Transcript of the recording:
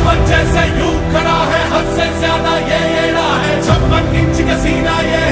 जैसे यूं खड़ा है, हद से ज्यादा ये एड़ा है, 56 इंच का सीना ये